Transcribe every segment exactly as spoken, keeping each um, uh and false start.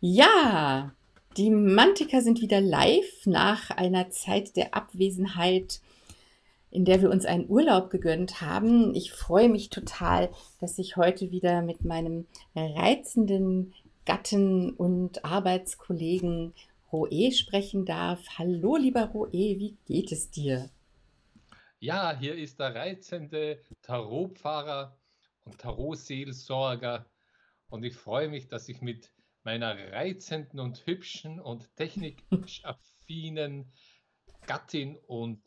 Ja, die Mantiker sind wieder live nach einer Zeit der Abwesenheit, in der wir uns einen Urlaub gegönnt haben. Ich freue mich total, dass ich heute wieder mit meinem reizenden Gatten und Arbeitskollegen Roe sprechen darf. Hallo, lieber Roe, wie geht es dir? Ja, hier ist der reizende Tarotpfarrer und Tarotseelsorger und ich freue mich, dass ich mit meiner reizenden und hübschen und technikaffinen Gattin und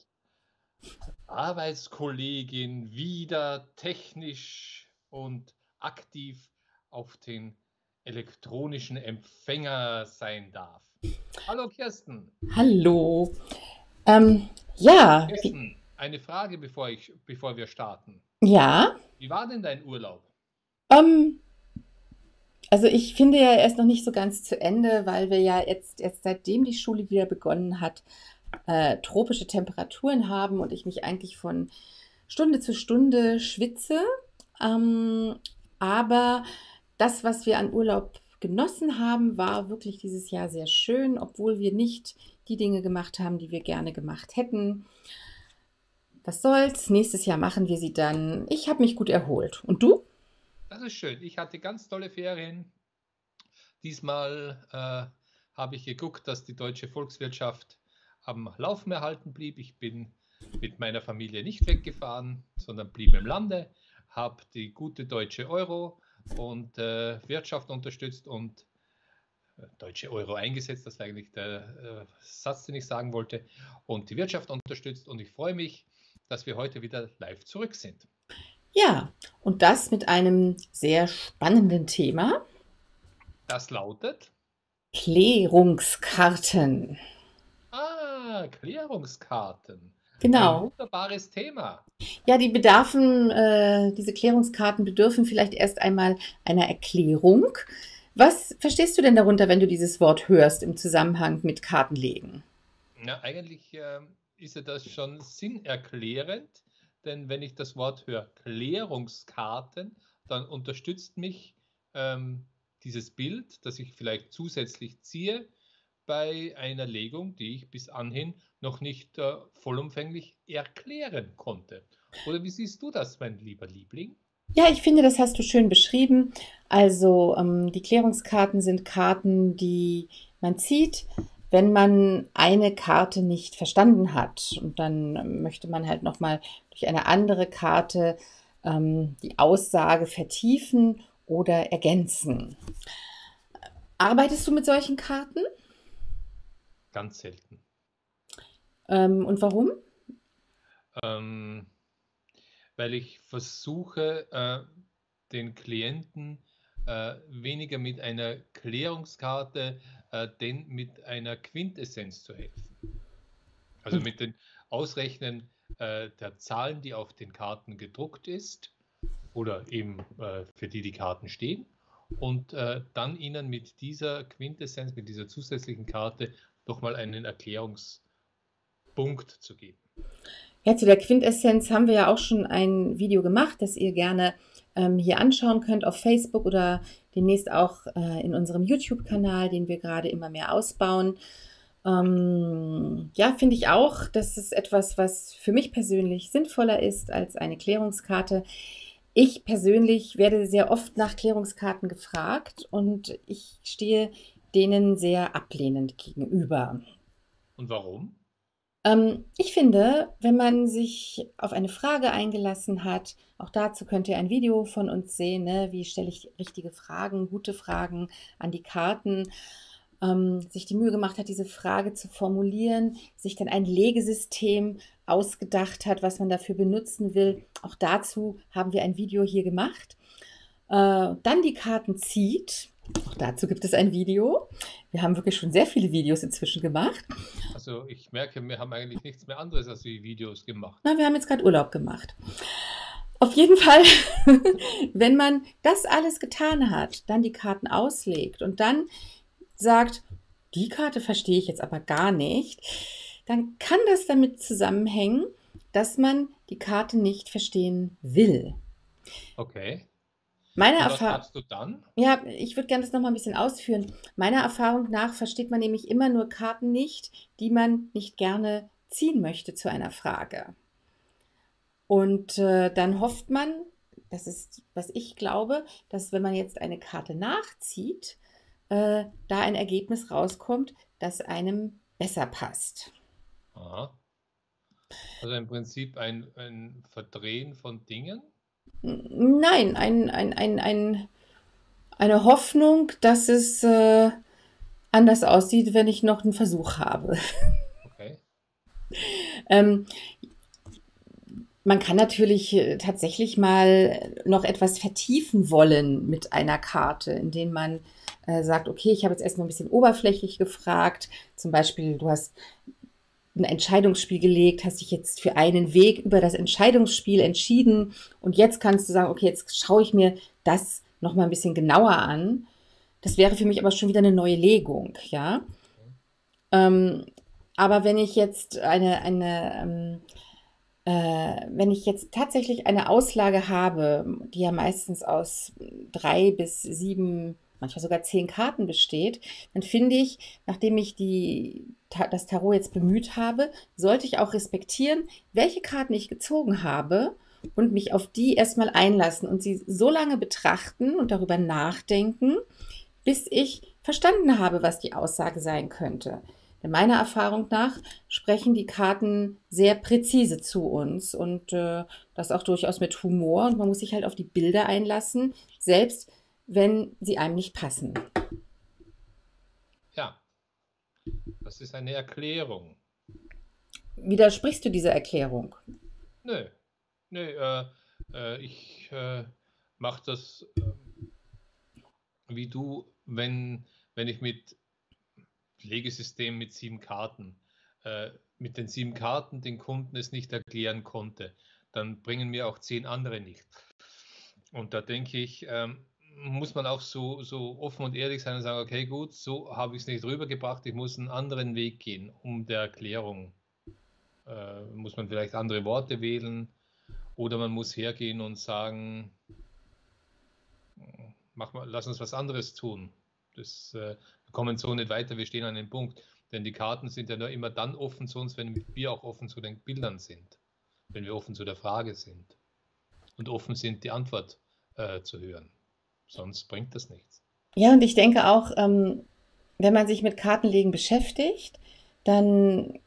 Arbeitskollegin wieder technisch und aktiv auf den elektronischen Empfänger sein darf. Hallo Kirsten. Hallo. Ähm, ja, wie, Kirsten, eine Frage, bevor ich, bevor wir starten. ja, Wie war denn dein Urlaub? ähm, Also ich finde ja, er ist noch nicht so ganz zu Ende, weil wir ja jetzt, jetzt seitdem die Schule wieder begonnen hat, äh, tropische Temperaturen haben und ich mich eigentlich von Stunde zu Stunde schwitze. Ähm, aber das, was wir an Urlaub genossen haben, war wirklich dieses Jahr sehr schön, obwohl wir nicht die Dinge gemacht haben, die wir gerne gemacht hätten. Was soll's? Nächstes Jahr machen wir sie dann. Ich habe mich gut erholt. Und du? Das ist schön. Ich hatte ganz tolle Ferien. Diesmal äh, habe ich geguckt, dass die deutsche Volkswirtschaft am Laufen erhalten blieb. Ich bin mit meiner Familie nicht weggefahren, sondern blieb im Lande, habe die gute deutsche Euro und äh, Wirtschaft unterstützt und äh, deutsche Euro eingesetzt. Das war eigentlich der äh, Satz, den ich sagen wollte. Und die Wirtschaft unterstützt. Und ich freue mich, dass wir heute wieder live zurück sind. Ja, und das mit einem sehr spannenden Thema. Das lautet Klärungskarten. Ah, Klärungskarten. Ein Genau. wunderbares Thema. Ja, die bedarfen, äh, diese Klärungskarten bedürfen vielleicht erst einmal einer Erklärung. Was verstehst du denn darunter, wenn du dieses Wort hörst im Zusammenhang mit Kartenlegen? Ja, eigentlich ähm, ist ja das schon sinnerklärend, denn wenn ich das Wort höre, Klärungskarten, dann unterstützt mich ähm, dieses Bild, das ich vielleicht zusätzlich ziehe, bei einer Legung, die ich bis anhin noch nicht äh, vollumfänglich erklären konnte. Oder wie siehst du das, mein lieber Liebling? Ja, ich finde, das hast du schön beschrieben. Also ähm, die Klärungskarten sind Karten, die man zieht, wenn man eine Karte nicht verstanden hat. Und dann ähm, möchte man halt nochmal durch eine andere Karte ähm, die Aussage vertiefen oder ergänzen. Arbeitest du mit solchen Karten? Ganz selten. Ähm, und warum? Ähm, weil ich versuche, äh, den Klienten äh, weniger mit einer Klärungskarte, äh, denn mit einer Quintessenz zu helfen. Also Und mit dem Ausrechnen äh, der Zahlen, die auf den Karten gedruckt ist oder eben äh, für die die Karten stehen und äh, dann ihnen mit dieser Quintessenz, mit dieser zusätzlichen Karte nochmal einen Erklärungspunkt zu geben. ja, zu der Quintessenz haben wir ja auch schon ein Video gemacht, das ihr gerne ähm, hier anschauen könnt auf Facebook oder demnächst auch äh, in unserem YouTube-Kanal, den wir gerade immer mehr ausbauen. Ähm, ja, finde ich auch, das ist etwas, was für mich persönlich sinnvoller ist als eine Klärungskarte. Ich persönlich werde sehr oft nach Klärungskarten gefragt und ich stehe denen sehr ablehnend gegenüber. Und warum? Ähm, ich finde, wenn man sich auf eine Frage eingelassen hat, auch dazu könnt ihr ein Video von uns sehen, ne? Wie stelle ich richtige Fragen, gute Fragen an die Karten, ähm, sich die Mühe gemacht hat, diese Frage zu formulieren, sich dann ein Legesystem ausgedacht hat, was man dafür benutzen will. Auch dazu haben wir ein Video hier gemacht. Äh, dann die Karten zieht. Auch dazu gibt es ein Video. Wir haben wirklich schon sehr viele Videos inzwischen gemacht. Also ich merke, wir haben eigentlich nichts mehr anderes als die Videos gemacht. Na, wir haben jetzt gerade Urlaub gemacht. Auf jeden Fall, wenn man das alles getan hat, dann die Karten auslegt und dann sagt, die Karte verstehe ich jetzt aber gar nicht, dann kann das damit zusammenhängen, dass man die Karte nicht verstehen will. Okay. Meiner Und was Erfahrung, machst du dann? ja, ich würde gerne das noch mal ein bisschen ausführen. Meiner Erfahrung nach versteht man nämlich immer nur Karten nicht, die man nicht gerne ziehen möchte zu einer Frage. Und äh, dann hofft man, das ist, was ich glaube, dass wenn man jetzt eine Karte nachzieht, äh, da ein Ergebnis rauskommt, das einem besser passt. Aha. Also im Prinzip ein, ein Verdrehen von Dingen? Nein, ein, ein, ein, ein, eine Hoffnung, dass es äh, anders aussieht, wenn ich noch einen Versuch habe. Okay. Ähm, Man kann natürlich äh, tatsächlich mal noch etwas vertiefen wollen mit einer Karte, indem man äh, sagt, okay, ich habe jetzt erstmal ein bisschen oberflächlich gefragt. Zum Beispiel, du hast ein Entscheidungsspiel gelegt, hast dich jetzt für einen Weg über das Entscheidungsspiel entschieden und jetzt kannst du sagen, okay, jetzt schaue ich mir das noch mal ein bisschen genauer an. Das wäre für mich aber schon wieder eine neue Legung, ja. Ähm, aber wenn ich jetzt eine, eine ähm, äh, wenn ich jetzt tatsächlich eine Auslage habe, die ja meistens aus drei bis sieben, manchmal sogar zehn Karten besteht, dann finde ich, nachdem ich die, das Tarot jetzt bemüht habe, sollte ich auch respektieren, welche Karten ich gezogen habe und mich auf die erstmal einlassen und sie so lange betrachten und darüber nachdenken, bis ich verstanden habe, was die Aussage sein könnte. Denn meiner Erfahrung nach sprechen die Karten sehr präzise zu uns und äh, das auch durchaus mit Humor und man muss sich halt auf die Bilder einlassen, selbst wenn sie einem nicht passen. Ja, das ist eine Erklärung. Widersprichst du dieser Erklärung? Nö, nö, äh, äh, ich äh, mache das ähm, wie du, wenn, wenn ich mit Legesystem mit sieben Karten, äh, mit den sieben Karten den Kunden es nicht erklären konnte, dann bringen mir auch zehn andere nicht. Und da denke ich, ähm, muss man auch so, so offen und ehrlich sein und sagen, okay, gut, so habe ich es nicht rübergebracht, ich muss einen anderen Weg gehen, um der Erklärung. Äh, muss man vielleicht andere Worte wählen oder man muss hergehen und sagen, mach mal, lass uns was anderes tun. Das, äh, wir kommen so nicht weiter, wir stehen an einem Punkt. Denn die Karten sind ja nur immer dann offen zu uns, wenn wir auch offen zu den Bildern sind, wenn wir offen zu der Frage sind und offen sind, die Antwort äh, zu hören. Sonst bringt das nichts. Ja, und ich denke auch, ähm, wenn man sich mit Kartenlegen beschäftigt, dann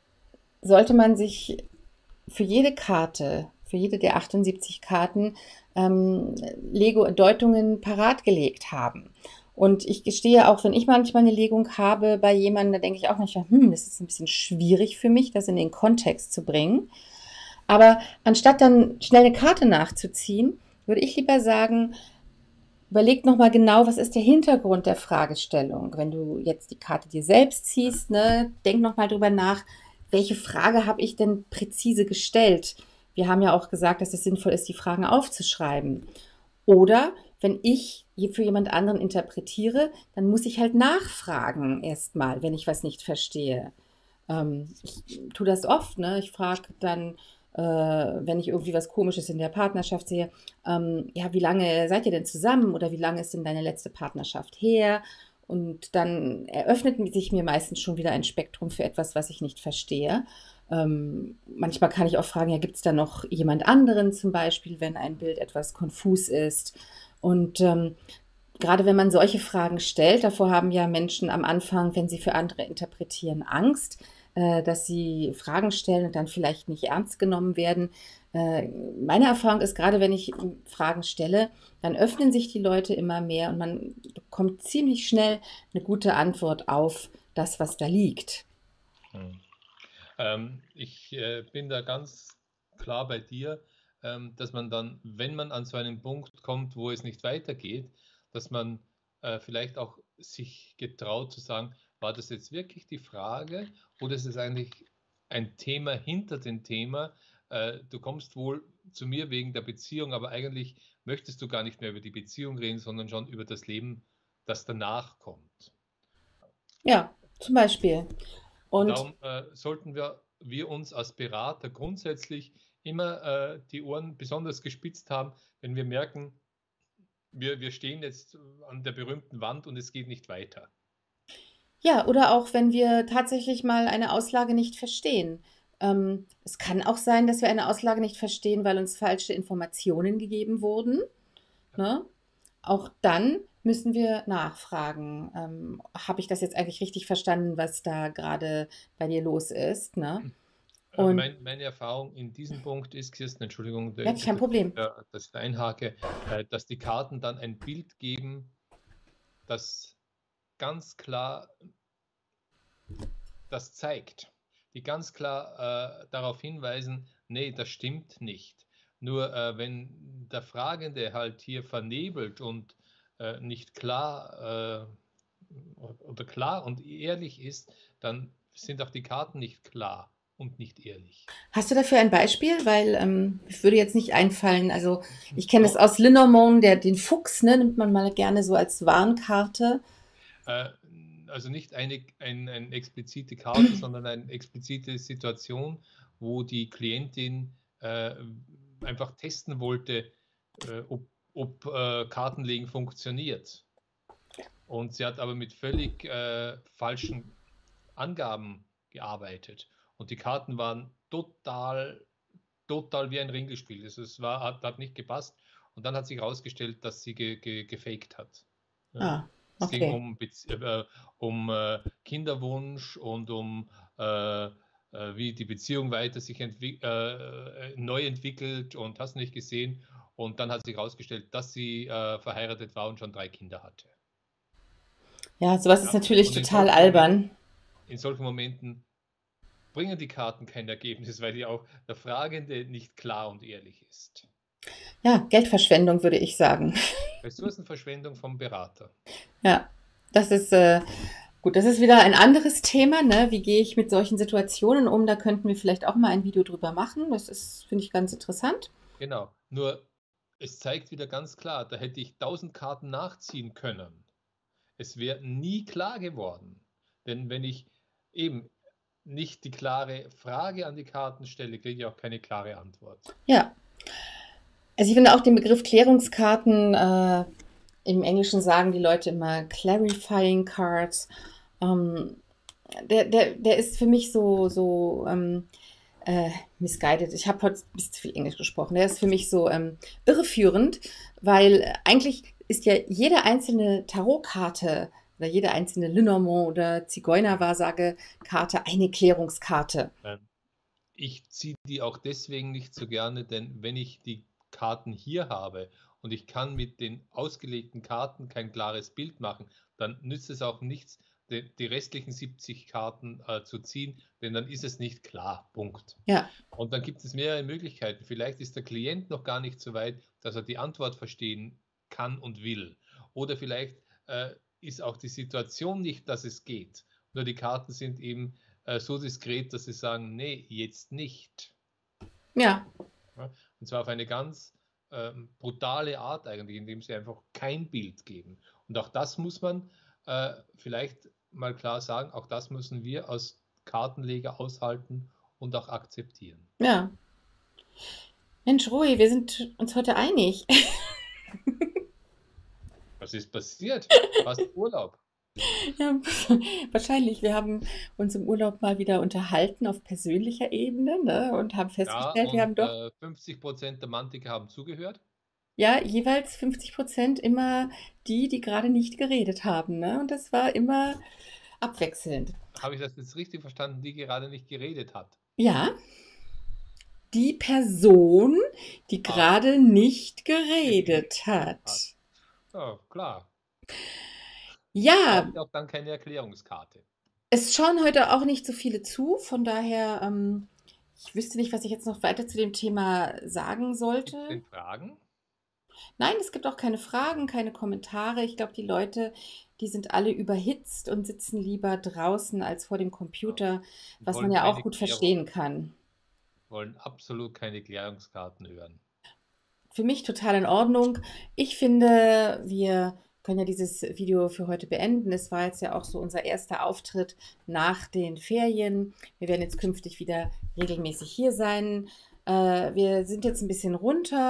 sollte man sich für jede Karte, für jede der achtundsiebzig Karten ähm, Lego-Deutungen parat gelegt haben. Und ich gestehe auch, wenn ich manchmal eine Legung habe bei jemandem, da denke ich auch manchmal, hm, das ist ein bisschen schwierig für mich, das in den Kontext zu bringen. Aber anstatt dann schnell eine Karte nachzuziehen, würde ich lieber sagen, überleg nochmal genau, was ist der Hintergrund der Fragestellung. Wenn du jetzt die Karte dir selbst ziehst, ne, denk nochmal drüber nach, welche Frage habe ich denn präzise gestellt? Wir haben ja auch gesagt, dass es sinnvoll ist, die Fragen aufzuschreiben. Oder wenn ich für jemand anderen interpretiere, dann muss ich halt nachfragen erstmal, wenn ich was nicht verstehe. Ähm, ich tue das oft, ne? Ich frage dann, äh, wenn ich irgendwie was Komisches in der Partnerschaft sehe, ähm, ja, wie lange seid ihr denn zusammen oder wie lange ist denn deine letzte Partnerschaft her? Und dann eröffnet sich mir meistens schon wieder ein Spektrum für etwas, was ich nicht verstehe. Ähm, manchmal kann ich auch fragen, ja, gibt es da noch jemand anderen zum Beispiel, wenn ein Bild etwas konfus ist? Und ähm, gerade wenn man solche Fragen stellt, davor haben ja Menschen am Anfang, wenn sie für andere interpretieren, Angst, äh, dass sie Fragen stellen und dann vielleicht nicht ernst genommen werden. Äh, meine Erfahrung ist, gerade wenn ich Fragen stelle, dann öffnen sich die Leute immer mehr und man bekommt ziemlich schnell eine gute Antwort auf das, was da liegt. Hm. Ähm, ich äh, bin da ganz klar bei dir, ähm, dass man dann, wenn man an so einen Punkt kommt, wo es nicht weitergeht, dass man äh, vielleicht auch sich getraut zu sagen, war das jetzt wirklich die Frage oder ist es eigentlich ein Thema hinter dem Thema? Äh, du kommst wohl zu mir wegen der Beziehung, aber eigentlich möchtest du gar nicht mehr über die Beziehung reden, sondern schon über das Leben, das danach kommt. Ja, zum Beispiel. Und Und darum äh, sollten wir, wir uns als Berater grundsätzlich immer äh, die Ohren besonders gespitzt haben, wenn wir merken, wir, wir stehen jetzt an der berühmten Wand und es geht nicht weiter. Ja, oder auch wenn wir tatsächlich mal eine Auslage nicht verstehen. Ähm, es kann auch sein, dass wir eine Auslage nicht verstehen, weil uns falsche Informationen gegeben wurden, ne? Auch dann müssen wir nachfragen. Ähm, habe ich das jetzt eigentlich richtig verstanden, was da gerade bei dir los ist, ne? Äh, Und Mein, meine Erfahrung in diesem Punkt ist, Kirsten, Entschuldigung, ja, dass kein Problem. dass ich da einhake, äh, dass die Karten dann ein Bild geben, das ganz klar das zeigt, die ganz klar äh, darauf hinweisen, nee, das stimmt nicht. Nur äh, wenn der Fragende halt hier vernebelt und äh, nicht klar äh, oder klar und ehrlich ist, dann sind auch die Karten nicht klar und nicht ehrlich. Hast du dafür ein Beispiel? Weil ähm, ich würde jetzt nicht einfallen. Also ich kenne das So, aus Lenormand, der, den Fuchs, ne, nimmt man mal gerne so als Warnkarte. äh, also nicht eine, ein, eine explizite Karte, sondern eine explizite Situation, wo die Klientin äh, einfach testen wollte, äh, ob, ob äh, Kartenlegen funktioniert. Und sie hat aber mit völlig äh, falschen Angaben gearbeitet. Und die Karten waren total, total wie ein Ring gespielt. Also es war, hat, hat nicht gepasst. Und dann hat sich herausgestellt, dass sie ge, ge, gefaked hat. Ja. Ah, Es ging okay. um, Bezie- äh, um äh, Kinderwunsch und um äh, äh, wie die Beziehung weiter sich entwi äh, neu entwickelt und hast nicht gesehen. Und dann hat sich herausgestellt, dass sie äh, verheiratet war und schon drei Kinder hatte. Ja, sowas ist Ja. natürlich Und in total solchen Momenten, albern. in solchen Momenten bringen die Karten kein Ergebnis, weil die auch der Fragende nicht klar und ehrlich ist. Ja, Geldverschwendung würde ich sagen. Ressourcenverschwendung vom Berater. Ja, das ist äh, gut. Das ist wieder ein anderes Thema, ne? Wie gehe ich mit solchen Situationen um? Da könnten wir vielleicht auch mal ein Video drüber machen. Das ist, finde ich, ganz interessant. Genau. Nur es zeigt wieder ganz klar, da hätte ich tausend Karten nachziehen können. Es wäre nie klar geworden. Denn wenn ich eben nicht die klare Frage an die Karten stelle, kriege ich auch keine klare Antwort. Ja, also ich finde auch den Begriff Klärungskarten, äh, im Englischen sagen die Leute immer Clarifying Cards. Ähm, der, der, der ist für mich so, so ähm, äh, misguided. Ich habe heute ein bisschen zu viel Englisch gesprochen. Der ist für mich so ähm, irreführend, weil eigentlich ist ja jede einzelne Tarotkarte oder jede einzelne Lenormand oder Zigeunerwahrsage-Karte eine Klärungskarte. Ähm, Ich ziehe die auch deswegen nicht so gerne, denn wenn ich die Karten hier habe und ich kann mit den ausgelegten Karten kein klares Bild machen, dann nützt es auch nichts, die, die restlichen siebzig Karten äh, zu ziehen, denn dann ist es nicht klar. Punkt. Ja, Und dann gibt es mehrere Möglichkeiten. Vielleicht ist der Klient noch gar nicht so weit, dass er die Antwort verstehen kann und will. Oder vielleicht äh, ist auch die Situation nicht, dass es geht. Nur die Karten sind eben äh, so diskret, dass sie sagen, nee, jetzt nicht. ja, Ja? Und zwar auf eine ganz ähm, brutale Art eigentlich, indem sie einfach kein Bild geben. Und auch das muss man äh, vielleicht mal klar sagen, auch das müssen wir als Kartenleger aushalten und auch akzeptieren. ja. Mensch, Rui, wir sind uns heute einig. Was ist passiert? Fast Urlaub. Ja, wahrscheinlich. Wir haben uns im Urlaub mal wieder unterhalten auf persönlicher Ebene, ne, und haben Ja, festgestellt, wir haben und doch, äh, fünfzig Prozent der Mantiker haben zugehört. ja, jeweils fünfzig Prozent immer die, die gerade nicht geredet haben, ne? Und das war immer abwechselnd. Habe ich das jetzt richtig verstanden, die gerade nicht geredet hat? Ja, die Person, die Ah, gerade nicht geredet geredet hat. hat. Ja, klar. Ja, Braucht auch dann keine Erklärungskarte. es schauen heute auch nicht so viele zu, von daher, ähm, ich wüsste nicht, was ich jetzt noch weiter zu dem Thema sagen Gibt es sollte. denn Fragen? Nein, es gibt auch keine Fragen, keine Kommentare. Ich glaube, die Leute, die sind alle überhitzt und sitzen lieber draußen als vor dem Ja. Computer, Und was man wollen ja auch keine gut Klärung, verstehen kann. wollen absolut keine Klärungskarten hören. Für mich total in Ordnung. Ich finde, wir können ja dieses Video für heute beenden. Es war jetzt ja auch so unser erster Auftritt nach den Ferien. Wir werden jetzt künftig wieder regelmäßig hier sein. Äh, wir sind jetzt ein bisschen runter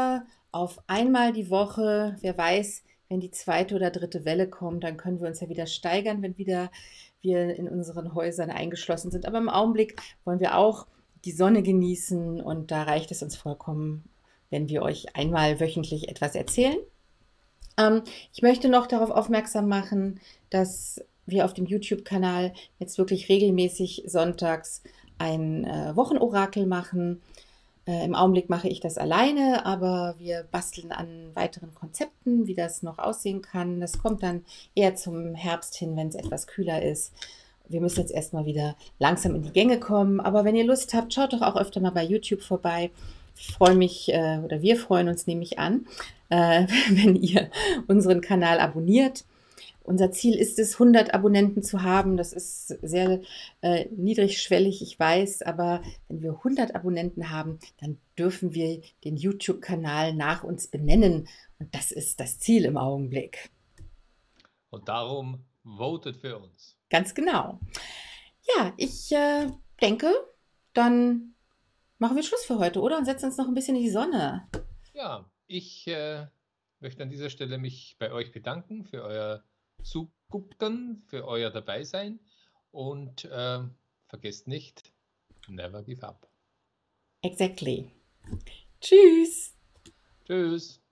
auf einmal die Woche. Wer weiß, wenn die zweite oder dritte Welle kommt, dann können wir uns ja wieder steigern, wenn wieder wir in unseren Häusern eingeschlossen sind. Aber im Augenblick wollen wir auch die Sonne genießen und da reicht es uns vollkommen, wenn wir euch einmal wöchentlich etwas erzählen. Ähm, ich möchte noch darauf aufmerksam machen, dass wir auf dem YouTube-Kanal jetzt wirklich regelmäßig sonntags ein äh, Wochenorakel machen. Äh, Im Augenblick mache ich das alleine, aber wir basteln an weiteren Konzepten, wie das noch aussehen kann. Das kommt dann eher zum Herbst hin, wenn es etwas kühler ist. Wir müssen jetzt erstmal wieder langsam in die Gänge kommen. Aber wenn ihr Lust habt, schaut doch auch öfter mal bei YouTube vorbei. Ich freue mich, äh, oder wir freuen uns nämlich an, äh, wenn ihr unseren Kanal abonniert. Unser Ziel ist es, hundert Abonnenten zu haben. Das ist sehr äh, niedrigschwellig, ich weiß, aber wenn wir hundert Abonnenten haben, dann dürfen wir den YouTube-Kanal nach uns benennen. Und das ist das Ziel im Augenblick. Und darum votet für uns. Ganz genau. Ja, ich äh, denke, dann machen wir Schluss für heute, oder? Und setzen uns noch ein bisschen in die Sonne. Ja, ich äh, möchte an dieser Stelle mich bei euch bedanken für euer Zugucken, für euer Dabeisein und äh, vergesst nicht, never give up. Exactly. Tschüss. Tschüss.